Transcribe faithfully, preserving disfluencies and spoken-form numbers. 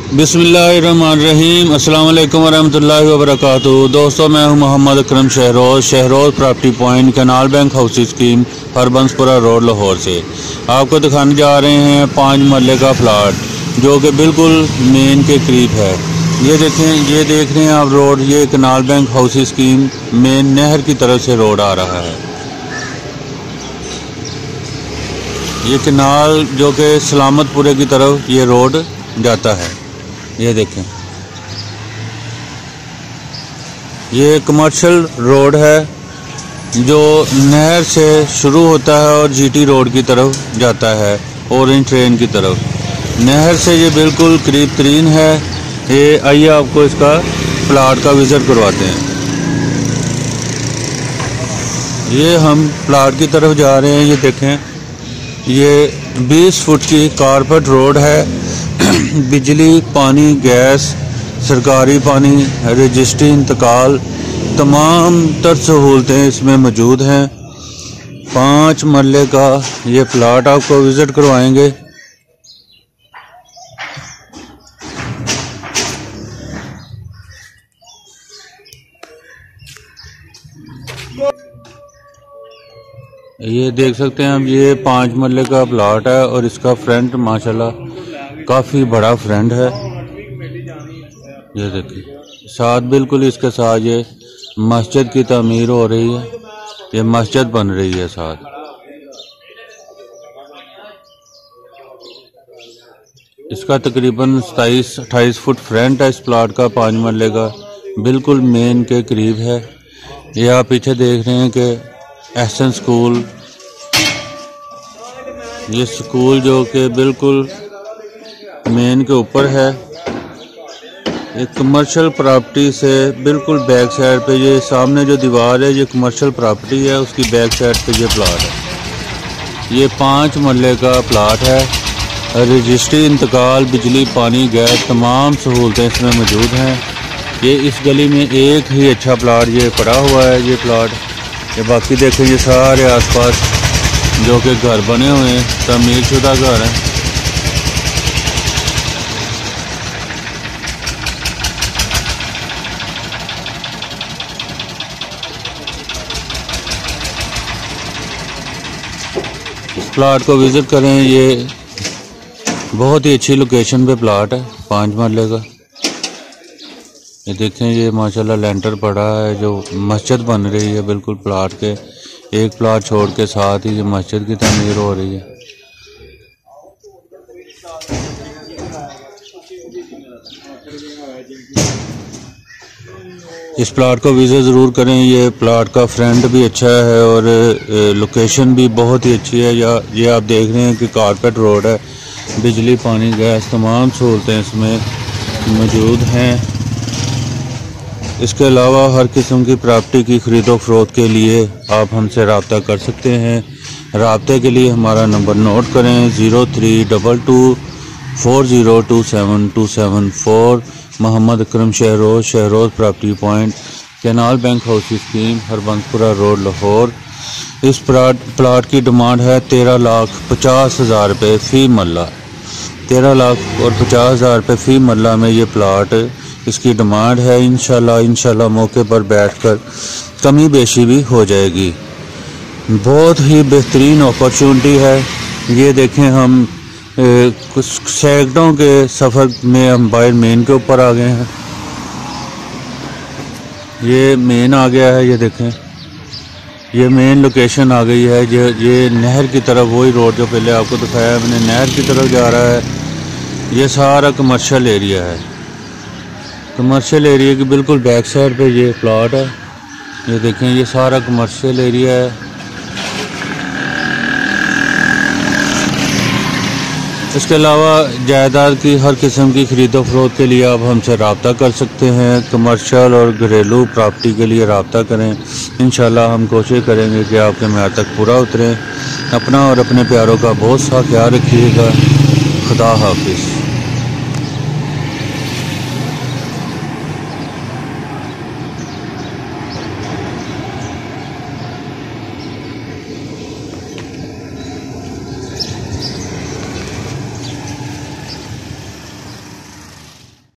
बिस्मिल्लाहिर्रहमानिर्रहीम। अस्सलाम वालेकुम वरहमतुल्लाहि वबरकातुहू। दोस्तों, मैं हूं Mohammad Akram Shahroz Shahroz property point canal bank house scheme Harbanspura road Lahore से आपको दिखाने जा रहे हैं पाँच मरले का प्लाट जो कि बिल्कुल मेन के करीब है। ये देखें, ये देख रहे हैं आप रोड, ये canal bank house scheme main नहर की तरफ से रोड आ रहा है। ये कैनाल जो कि सलामतपुरे की तरफ ये रोड जाता है। ये देखें, ये कमर्शियल रोड है जो नहर से शुरू होता है और जीटी रोड की तरफ जाता है, ऑरेंज ट्रेन की तरफ। नहर से ये बिल्कुल करीब तरीन है। ये आइए आपको इसका प्लाट का विज़िट करवाते हैं। ये हम प्लाट की तरफ जा रहे हैं। ये देखें, ये बीस फुट की कारपेट रोड है। बिजली, पानी, गैस, सरकारी पानी, रजिस्ट्री, इंतकाल, तमाम तर सहूलतें इसमें मौजूद हैं। पाँच मरले का ये प्लाट आपको विज़िट करवाएंगे। ये देख सकते हैं हम, ये पाँच मरले का प्लाट है और इसका फ्रंट माशाल्लाह काफ़ी बड़ा फ्रंट है। ये देखिए, साथ बिल्कुल इसके साथ ये मस्जिद की तामीर हो रही है। ये मस्जिद बन रही है साथ। इसका तकरीबन सताईस अट्ठाईस फुट फ्रंट है इस प्लाट का, पाँच मरले का, बिल्कुल मेन के करीब है। ये आप पीछे देख रहे हैं कि एहसन स्कूल, ये स्कूल जो कि बिल्कुल मेन के ऊपर है। एक कमर्शियल प्रॉपर्टी से बिल्कुल बैक साइड पे, ये सामने जो दीवार है ये कमर्शियल प्रॉपर्टी है, उसकी बैक साइड पे ये प्लाट है। ये पाँच मरले का प्लाट है। रजिस्ट्री, इंतकाल, बिजली, पानी, गैस, तमाम सहूलतें इसमें मौजूद हैं। ये इस गली में एक ही अच्छा प्लाट ये पड़ा हुआ है, ये प्लाट। ये बाकी देखें, ये सारे आसपास जो कि घर बने हुए हैं, तमीर शुदा घर हैं। इस प्लाट को विज़िट करें। ये बहुत ही अच्छी लोकेशन पे प्लाट है, पाँच मरले का। ये देखें, ये माशाल्लाह लेंटर पड़ा है, जो मस्जिद बन रही है बिल्कुल प्लाट के एक प्लाट छोड़ के, साथ ही ये मस्जिद की तामीर हो रही है। इस प्लाट को विज़िट ज़रूर करें। ये प्लाट का फ्रंट भी अच्छा है और लोकेशन भी बहुत ही अच्छी है। या ये आप देख रहे हैं कि कारपेट रोड है, बिजली, पानी, गैस, तमाम सहूलतें इसमें मौजूद हैं। इसके अलावा हर किस्म की प्रॉपर्टी की खरीदो फरोख्त के लिए आप हमसे रब्ता कर सकते हैं। रब्ते के लिए हमारा नंबर नोट करें, zero three double two four zero two seven two seven four. Mohammad Akram Shahroz Shahroz property point canal bank house scheme Harbanspura road Lahore. इस प्लाट प्लाट की डिमांड है तेरह लाख पचास हज़ार रुपये फ़ी मरला। तेरह लाख और पचास हज़ार रुपये फ़ी मरला में ये प्लाट इसकी डिमांड है। इंशाल्लाह इंशाल्लाह मौके पर बैठकर कमी बेशी भी हो जाएगी। बहुत ही बेहतरीन अपॉर्चुनिटी है। ये देखें, हम ए, कुछ सैकड़ों के सफ़र में हम बाहर मेन के ऊपर आ गए हैं। ये मेन आ गया है। ये देखें, ये मेन लोकेशन आ गई है। ये ये नहर की तरफ, वही रोड जो पहले आपको दिखाया मैंने, नहर की तरफ जा रहा है। ये सारा कमर्शियल एरिया है। कमर्शियल एरिया की बिल्कुल बैक साइड पे ये प्लॉट है। ये देखें, ये सारा कमर्शियल एरिया है। इसके अलावा जायदाद की हर किस्म की खरीदो फरोख्त के लिए आप हमसे रब्ता कर सकते हैं। कमर्शियल और घरेलू प्रॉपर्टी के लिए रब्ता करें। इंशाल्लाह हम कोशिश करेंगे कि आपके म्यार तक पूरा उतरें। अपना और अपने प्यारों का बहुत सा ख्याल रखिएगा। खुदा हाफिज़।